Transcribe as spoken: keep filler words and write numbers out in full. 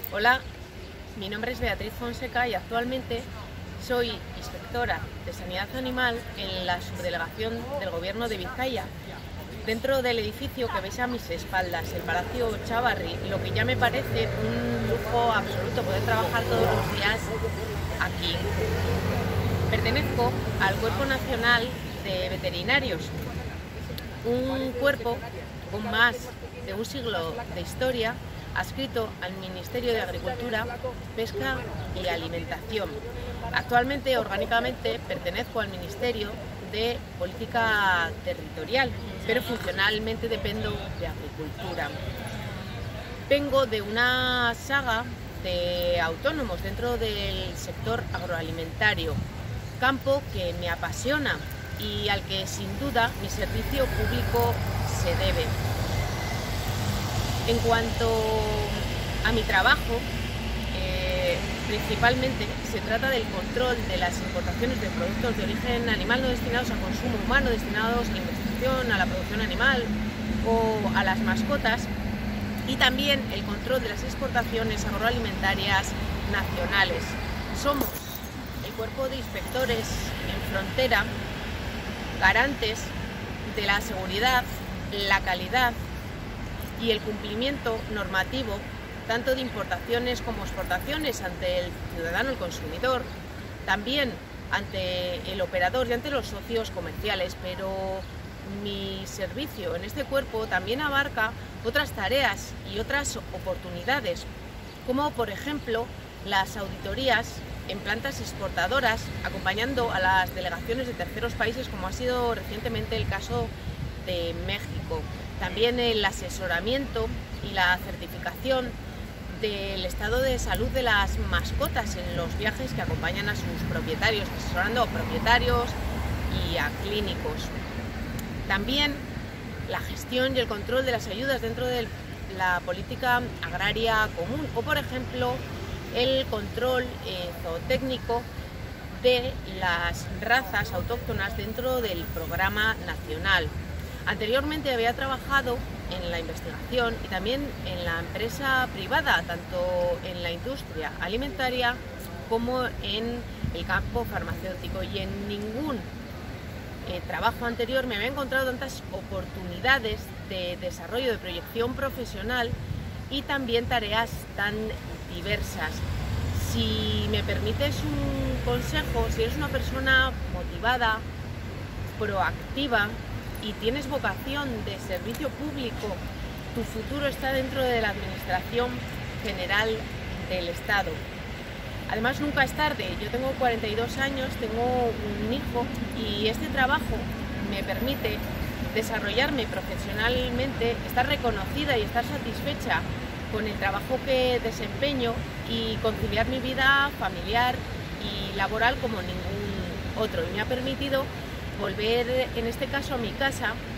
Hola, mi nombre es Beatriz Fonseca y actualmente soy inspectora de Sanidad Animal en la subdelegación del Gobierno de Vizcaya, dentro del edificio que veis a mis espaldas, el Palacio Chavarri, lo que ya me parece un lujo absoluto poder trabajar todos los días aquí. Pertenezco al Cuerpo Nacional de Veterinarios, un cuerpo con más de un siglo de historia, adscrito al Ministerio de Agricultura, Pesca y Alimentación. Actualmente, orgánicamente, pertenezco al Ministerio de Política Territorial, pero funcionalmente dependo de Agricultura. Vengo de una saga de autónomos dentro del sector agroalimentario, campo que me apasiona y al que sin duda mi servicio público se debe. En cuanto a mi trabajo, eh, principalmente se trata del control de las importaciones de productos de origen animal no destinados a consumo humano, destinados a la investigación, a la producción animal o a las mascotas, y también el control de las exportaciones agroalimentarias nacionales. Somos el cuerpo de inspectores en frontera, garantes de la seguridad, la calidad y el cumplimiento normativo tanto de importaciones como exportaciones ante el ciudadano, el consumidor, también ante el operador y ante los socios comerciales, pero mi servicio en este cuerpo también abarca otras tareas y otras oportunidades, como por ejemplo las auditorías en plantas exportadoras, acompañando a las delegaciones de terceros países, como ha sido recientemente el caso de México. También el asesoramiento y la certificación del estado de salud de las mascotas en los viajes que acompañan a sus propietarios, asesorando a propietarios y a clínicos. También la gestión y el control de las ayudas dentro de la política agraria común, o por ejemplo el control eh, zootécnico de las razas autóctonas dentro del programa nacional. Anteriormente había trabajado en la investigación y también en la empresa privada, tanto en la industria alimentaria como en el campo farmacéutico, y en ningún eh, trabajo anterior me había encontrado tantas oportunidades de desarrollo, de proyección profesional y también tareas tan diversas. Si me permites un consejo, si eres una persona motivada, proactiva y tienes vocación de servicio público, tu futuro está dentro de la Administración General del Estado. Además, nunca es tarde. Yo tengo cuarenta y dos años, tengo un hijo y este trabajo me permite desarrollarme profesionalmente, estar reconocida y estar satisfecha con el trabajo que desempeño y conciliar mi vida familiar y laboral como ningún otro. Y me ha permitido volver, en este caso, a mi casa